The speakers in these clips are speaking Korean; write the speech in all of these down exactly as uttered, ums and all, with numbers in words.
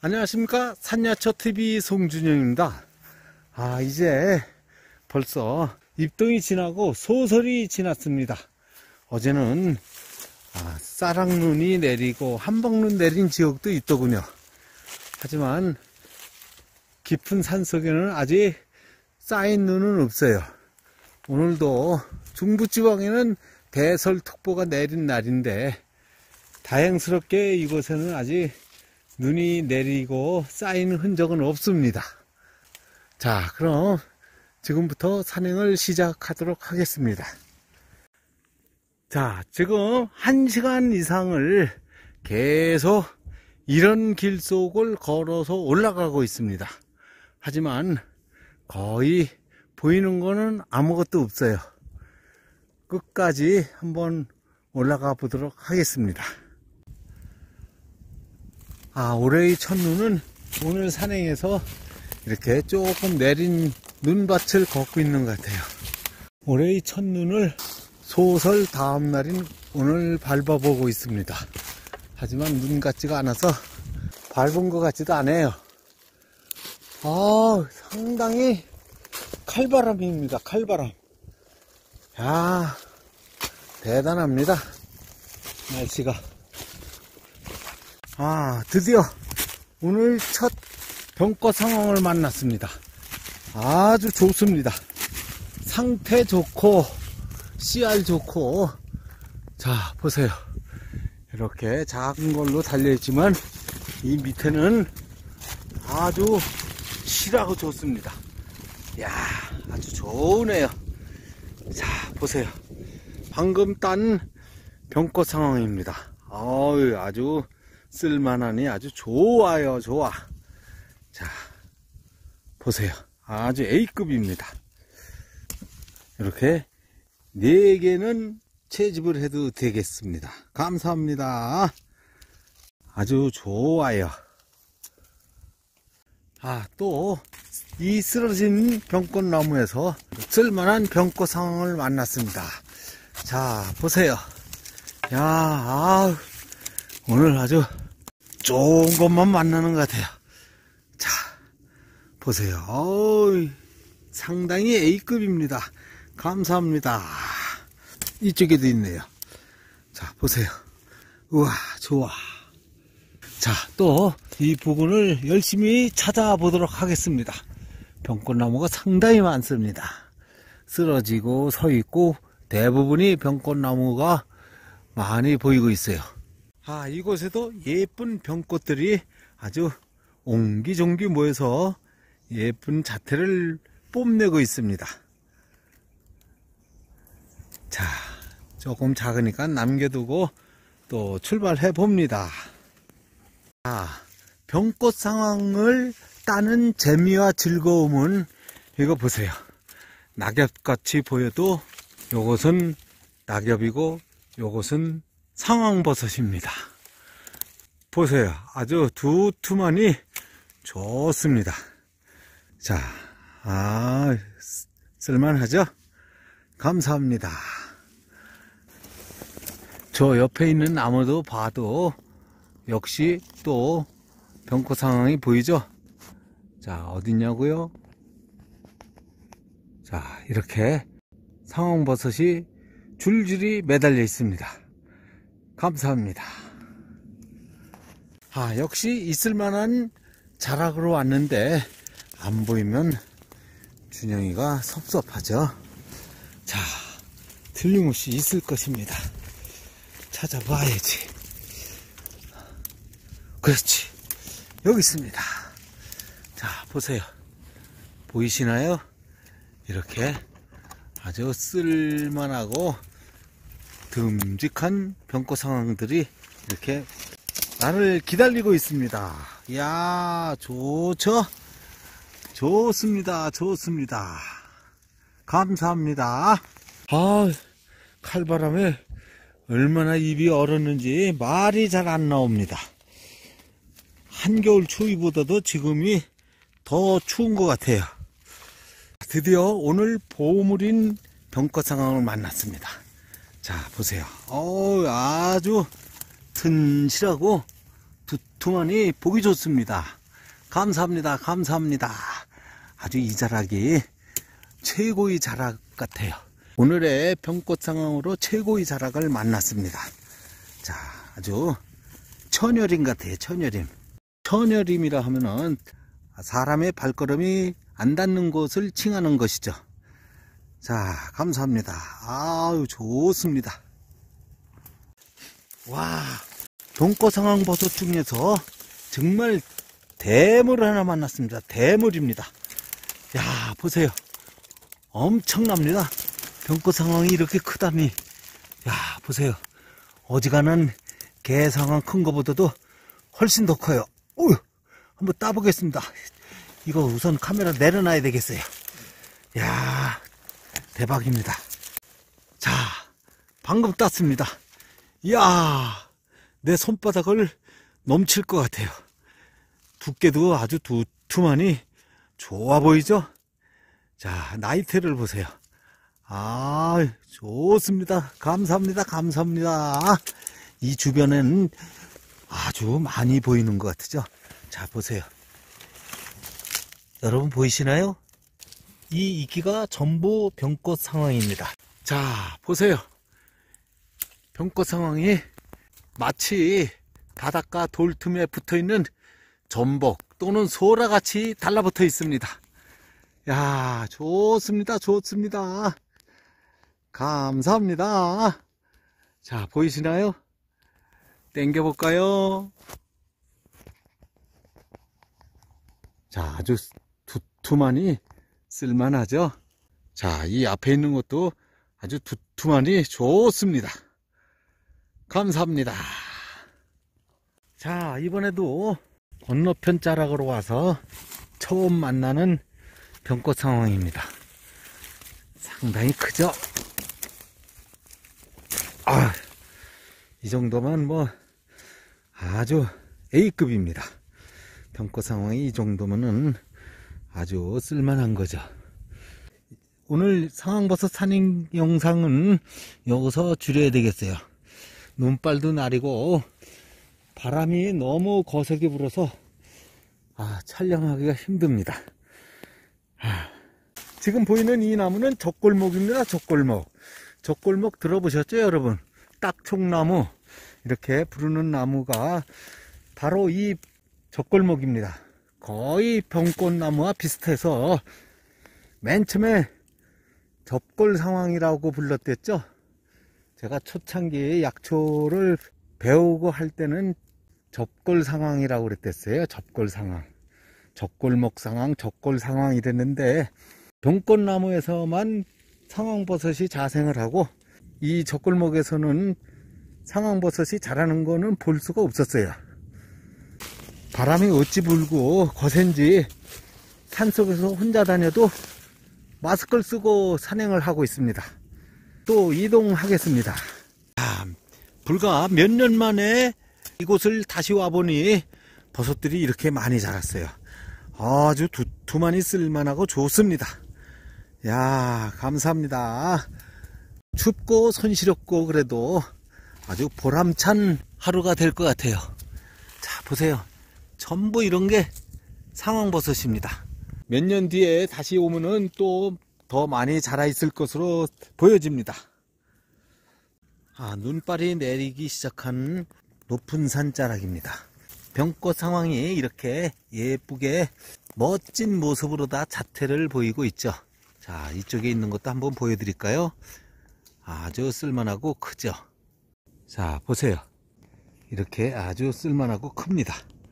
안녕하십니까, 산야초티비 송준영입니다. 아, 이제 벌써 입동이 지나고 소설이 지났습니다. 어제는 아, 쌀락눈이 내리고 한방눈 내린 지역도 있더군요. 하지만 깊은 산속에는 아직 쌓인 눈은 없어요. 오늘도 중부지방에는 대설특보가 내린 날인데 다행스럽게 이곳에는 아직 눈이 내리고 쌓이는 흔적은 없습니다. 자, 그럼 지금부터 산행을 시작하도록 하겠습니다. 자, 지금 한 시간 이상을 계속 이런 길 속을 걸어서 올라가고 있습니다. 하지만 거의 보이는 거는 아무것도 없어요. 끝까지 한번 올라가 보도록 하겠습니다. 아, 올해의 첫눈은 오늘 산행에서 이렇게 조금 내린 눈밭을 걷고 있는 것 같아요. 올해의 첫눈을 소설 다음 날인 오늘 밟아보고 있습니다. 하지만 눈 같지가 않아서 밟은 것 같지도 않아요. 아, 상당히 칼바람입니다. 칼바람. 야, 대단합니다. 날씨가. 아, 드디어 오늘 첫 병거 상황을 만났습니다. 아주 좋습니다. 상태 좋고 씨알 좋고. 자, 보세요. 이렇게 작은 걸로 달려있지만 이 밑에는 아주 실하고 좋습니다. 이야, 아주 좋으네요. 자, 보세요. 방금 딴 병거 상황입니다. 어유, 아주 쓸만하니 아주 좋아요. 좋아. 자, 보세요. 아주 A급입니다. 이렇게 네 개는 채집을 해도 되겠습니다. 감사합니다. 아주 좋아요. 아, 또 이 쓰러진 병꽃나무에서 쓸만한 병꽃 상황을 만났습니다. 자, 보세요. 야, 아, 오늘 아주 좋은 것만 만나는 것 같아요. 자, 보세요. 어이, 상당히 A급입니다. 감사합니다. 이쪽에도 있네요. 자, 보세요. 우와, 좋아. 자, 또 이 부근을 열심히 찾아보도록 하겠습니다. 병꽃나무가 상당히 많습니다. 쓰러지고 서 있고 대부분이 병꽃나무가 많이 보이고 있어요. 아, 이곳에도 예쁜 병꽃들이 아주 옹기종기 모여서 예쁜 자태를 뽐내고 있습니다. 자, 조금 작으니까 남겨두고 또 출발해 봅니다. 아, 병꽃 상황을 따는 재미와 즐거움은 이거 보세요. 낙엽같이 보여도 요것은 낙엽이고 요것은 상황버섯입니다. 보세요. 아주 두툼하니 좋습니다. 자, 아, 쓸만하죠? 감사합니다. 저 옆에 있는 나무도 봐도 역시 또 병꽃 상황이 보이죠? 자, 어딨냐고요? 자, 이렇게 상황버섯이 줄줄이 매달려 있습니다. 감사합니다. 아, 역시 있을만한 자락으로 왔는데 안 보이면 준영이가 섭섭하죠. 자, 틀림없이 있을 것입니다. 찾아봐야지. 그렇지, 여기 있습니다. 자, 보세요. 보이시나요? 이렇게 아주 쓸만하고 듬직한 병꽃 상황들이 이렇게 나를 기다리고 있습니다. 이야, 좋죠? 좋습니다. 좋습니다. 감사합니다. 아, 칼바람에 얼마나 입이 얼었는지 말이 잘 안 나옵니다. 한겨울 추위보다도 지금이 더 추운 것 같아요. 드디어 오늘 보물인 병꽃 상황을 만났습니다. 자, 보세요. 어, 아주 튼실하고 두툼하니 보기 좋습니다. 감사합니다. 감사합니다. 아주 이 자락이 최고의 자락 같아요. 오늘의 병꽃 상황으로 최고의 자락을 만났습니다. 자, 아주 천여림 같아요. 천여림. 천여림이라 하면은 사람의 발걸음이 안 닿는 곳을 칭하는 것이죠. 자, 감사합니다. 아유, 좋습니다. 와, 병꽃 상황버섯 중에서 정말 대물 하나 만났습니다. 대물입니다. 야, 보세요. 엄청납니다. 병꽃 상황이 이렇게 크다니. 야, 보세요. 어지간한 개 상황 큰 거보다도 훨씬 더 커요. 오, 한번 따보겠습니다. 이거 우선 카메라 내려놔야 되겠어요. 야, 대박입니다. 자, 방금 땄습니다. 이야, 내 손바닥을 넘칠 것 같아요. 두께도 아주 두툼하니 좋아 보이죠? 자, 나이테를 보세요. 아, 좋습니다. 감사합니다. 감사합니다. 이 주변에는 아주 많이 보이는 것 같죠? 자, 보세요. 여러분 보이시나요? 이 이끼가 전부 병꽃 상황입니다. 자, 보세요. 병꽃 상황이 마치 바닷가 돌틈에 붙어있는 전복 또는 소라같이 달라붙어 있습니다. 야, 좋습니다. 좋습니다. 감사합니다. 자, 보이시나요? 당겨볼까요? 자, 아주 두툼하니 쓸만하죠? 자, 이 앞에 있는 것도 아주 두툼하니 좋습니다. 감사합니다. 자, 이번에도 건너편 자락으로 와서 처음 만나는 병꽃 상황입니다. 상당히 크죠? 아, 이 정도면 뭐 아주 A급입니다. 병꽃 상황이 이 정도면은 아주 쓸만한 거죠. 오늘 상황버섯 산행 영상은 여기서 줄여야 되겠어요. 눈발도 나리고 바람이 너무 거세게 불어서 아, 촬영하기가 힘듭니다. 아, 지금 보이는 이 나무는 적골목입니다. 적골목. 적골목 들어보셨죠, 여러분? 딱총나무 이렇게 부르는 나무가 바로 이 적골목입니다. 거의 병꽃나무와 비슷해서 맨 처음에 접골 상황이라고 불렀댔죠. 제가 초창기에 약초를 배우고 할 때는 접골 상황이라고 그랬댔어요. 접골 상황. 적골목 상황, 적골 상황 이랬는데 병꽃나무에서만 상황버섯이 자생을 하고 이 적골목에서는 상황버섯이 자라는 거는 볼 수가 없었어요. 바람이 어찌 불고 거센지 산속에서 혼자 다녀도 마스크를 쓰고 산행을 하고 있습니다. 또 이동하겠습니다. 아, 불과 몇 년 만에 이곳을 다시 와보니 버섯들이 이렇게 많이 자랐어요. 아주 두툼하니 쓸만하고 좋습니다. 야, 감사합니다. 춥고 손시렵고 그래도 아주 보람찬 하루가 될 것 같아요. 자, 보세요. 전부 이런 게 상황버섯입니다. 몇 년 뒤에 다시 오면은 또 더 많이 자라 있을 것으로 보여집니다. 아, 눈발이 내리기 시작한 높은 산자락입니다. 병꽃 상황이 이렇게 예쁘게 멋진 모습으로 다 자태를 보이고 있죠. 자, 이쪽에 있는 것도 한번 보여드릴까요? 아주 쓸만하고 크죠. 자, 보세요. 이렇게 아주 쓸만하고 큽니다.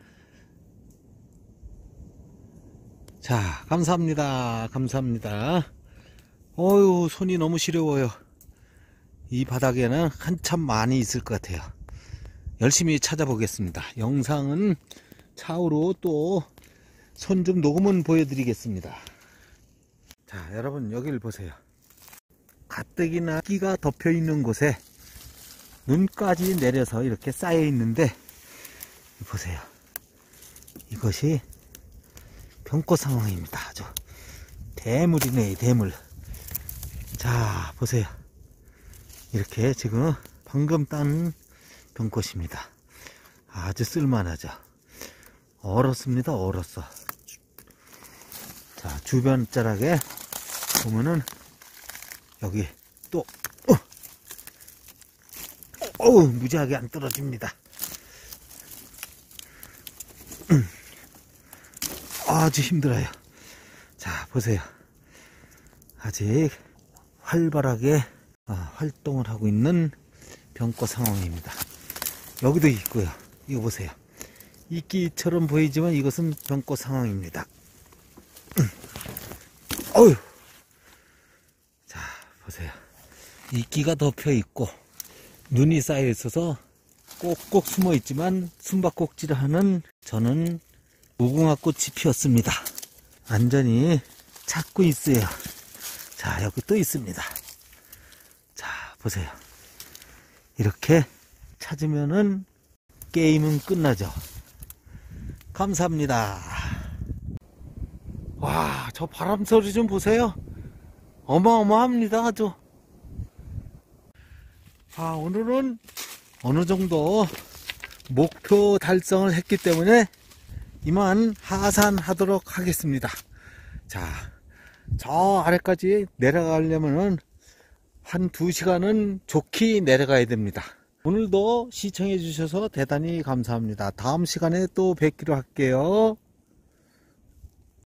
자, 감사합니다. 감사합니다. 어휴, 손이 너무 시려워요. 이 바닥에는 한참 많이 있을 것 같아요. 열심히 찾아보겠습니다. 영상은 차후로 또 손 좀 녹음은 보여드리겠습니다. 자, 여러분 여기를 보세요. 가뜩이나 끼가 덮여 있는 곳에 눈까지 내려서 이렇게 쌓여 있는데 보세요. 이것이 병꽃 상황입니다. 아주 대물이네, 대물. 자, 보세요. 이렇게 지금 방금 딴 병꽃입니다. 아주 쓸만하죠. 얼었습니다. 얼었어. 자, 주변 자락에 보면은 여기 또 어! 어우, 무지하게 안 떨어집니다. 음. 아주 힘들어요. 자, 보세요. 아직 활발하게 아, 활동을 하고 있는 병꽃 상황입니다. 여기도 있고요. 이거 보세요. 이끼처럼 보이지만 이것은 병꽃 상황입니다. 음. 어휴. 자, 보세요. 이끼가 덮여 있고 눈이 쌓여 있어서 꼭꼭 숨어 있지만 숨바꼭질을 하는 저는 무궁화꽃이 피었습니다. 완전히 찾고 있어요. 자, 여기 또 있습니다. 자, 보세요. 이렇게 찾으면은 게임은 끝나죠. 감사합니다. 와, 저 바람 소리 좀 보세요. 어마어마합니다. 아주. 아, 오늘은 어느 정도 목표 달성을 했기 때문에 이만 하산하도록 하겠습니다. 자, 저 아래까지 내려가려면은 한 두 시간은 좋게 내려가야 됩니다. 오늘도 시청해 주셔서 대단히 감사합니다. 다음 시간에 또 뵙기로 할게요.